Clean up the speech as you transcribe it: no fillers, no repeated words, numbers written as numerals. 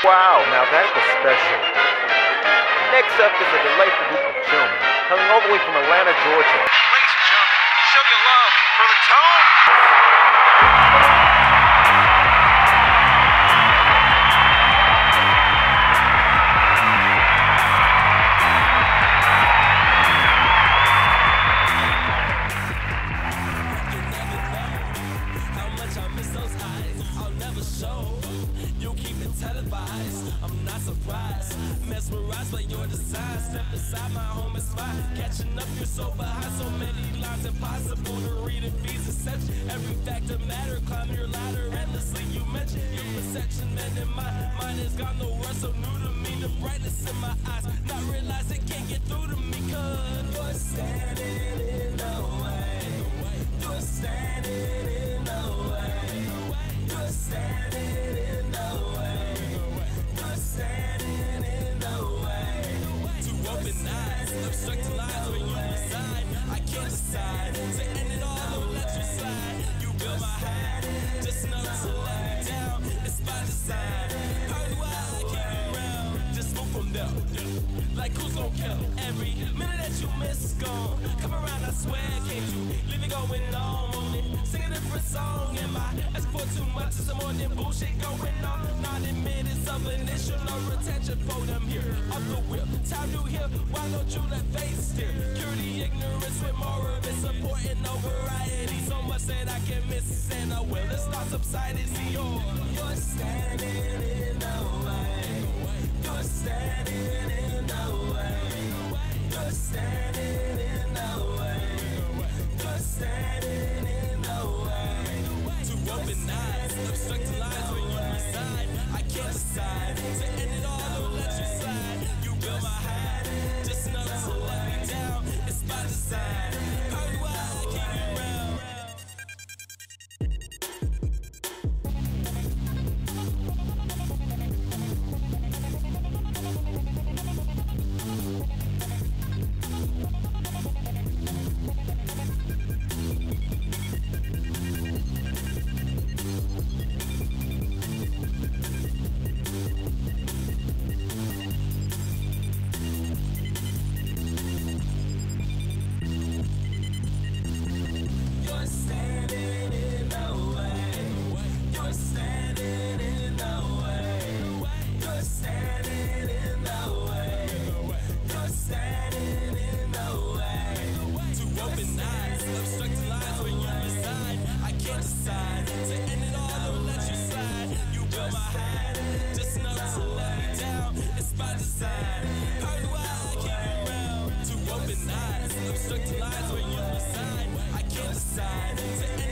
Wow, now that was special. Next up is a delightful group of gentlemen coming all the way from Atlanta, Georgia. Ladies and gentlemen, show your love for the Tone. I'm not surprised, mesmerized by your design. Step inside my home is fine. Catching up, you're so behind. So many lines impossible to read and be such. Every fact of matter, climb your ladder endlessly. You mentioned your perception, and in my mind has gone nowhere. So new to me, the brightness in my eyes. Not realize it can't get through to me, cause you're standing in the way. You're standing in the way. You're standing in the way. Standing in the way. Two open eyes, obstructing lines when you reside. I can't decide to end it all or let you slide. You build my head, just enough to let me down. It's by design. How do I keep you around? Just move from there. Like who's gon' kill? Every minute that you miss gone. Come around, I swear, can't you leave me going on? Sing a different song. Am I asking for too much? Is there more than bullshit going on? Not minutes of initial no retention for them here. Up the wheel, time to heal. Why don't you let face steer? Cure the ignorance with more of it, supporting no variety. So much that I can miss and I will. It's not subsided. See, you're standing in the way. You're standing in the way. You're standing in the way. You're standing in the way. Two open eyes, obstructing lines when you reside. I can't decide to end it all or let you slide. You build my head, just enough to let me down. It's by design. How do I keep you around? You're standing in the way. You're standing in the way. You're standing in the way. You're standing in the way. Two open eyes, obstructing lines when you reside. I can't decide to end it all or let you slide. You build my head, just enough to let me down. It's by design. How do I keep you around? Two open eyes, obstructing lines when you reside. I can't decide to